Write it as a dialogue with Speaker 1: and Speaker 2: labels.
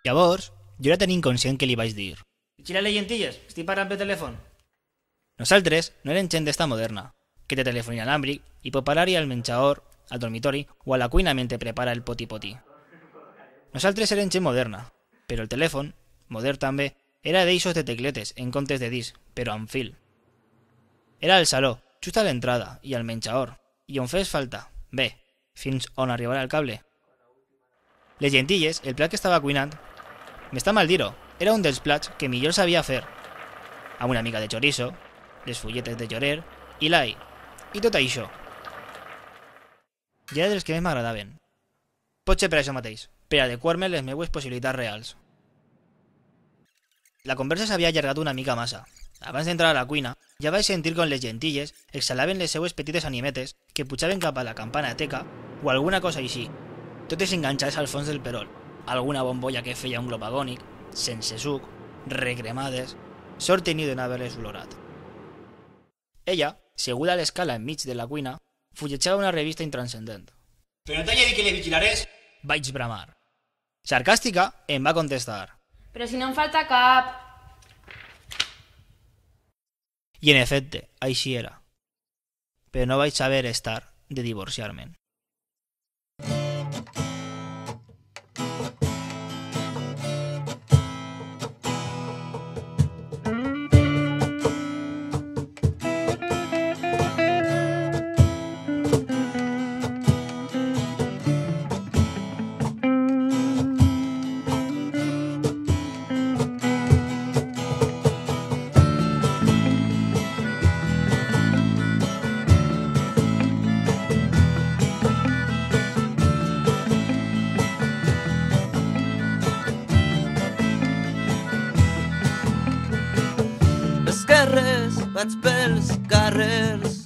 Speaker 1: Llavors, jo era tan inconscient que li vaig dir: «Xila les llentilles, estic parlant per telèfon». Nosaltres no érem gent d'esta moderna, que té telèfon inalàmbric i pot parar-hi al menjador, al dormitori o a la cuina mentre prepara el poti-poti. Nosaltres érem gent moderna, però el telèfon, modern també, era d'eixos de tecletes en comptes de disc, però amb fil. Era al saló, just a l'entrada i al menjador, i on fes falta, bé, fins on arribarà el cable. Les llentilles, el plat que estava cuinant, m'està mal dir-ho, era un dels plats que millor sabia fer, amb una mica de chorizo, les fulletes de llorer i l'all, i tot això. I era dels que més m'agradaven. Potser per això mateix, per adequar-me a les meues possibilitats reals. La conversa s'havia allargat una mica massa. Abans d'entrar a la cuina, ja vaig sentir com les llentilles exhalaven les seues petites animetes que pujaven cap a la campana teca o alguna cosa així, totes enganxades al fons del perol, alguna bombolla que feia un glob agònic, sense suc, recremades, sort teniu de no haver-les olorat. Ella, seguda a l'escala enmig de la cuina, fulletjava una revista intranscendent. «Però no t'he dit que les vigilarés?» vaig bramar. Sarcàstica, em va contestar.
Speaker 2: Però si no em falta cap...
Speaker 1: I en efecte, així era. Però no vaig saber estar de divorciar-me'n.
Speaker 3: Vaig pels carrers